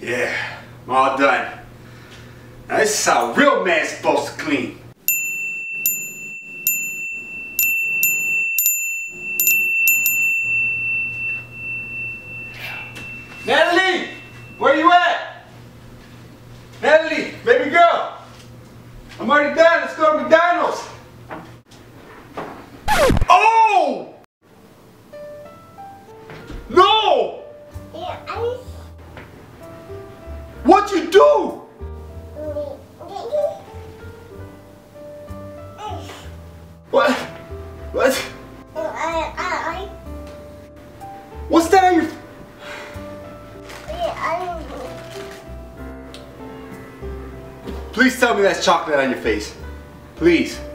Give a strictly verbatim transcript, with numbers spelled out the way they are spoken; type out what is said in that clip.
Yeah, I'm all done. Now this is how a real man's supposed to clean. Natalie! Where you at? Natalie, baby girl! I'm already done, let's go to McDonald's! Oh! No! What'd you do? What? What? What's that on your... Please tell me that's chocolate on your face. Please.